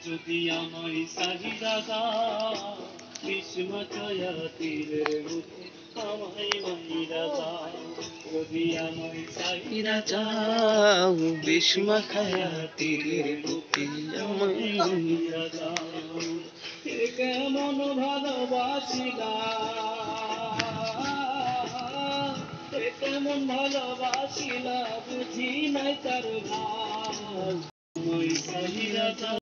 যদি আমায় সাহিরা দাও ভীষ্ম ছয়া তীরের মুখে আমায় মাইরা দাও যদি আমায় সাহিরা দাও ভীষ্ম খায়া তীরের মুখে আমায় মাইরা দাও এ কেমন ভালোবাসিলা এ কেমন ভালোবাসিলা বুঝি নাই তার ভাব আমায় সাহিরা দাও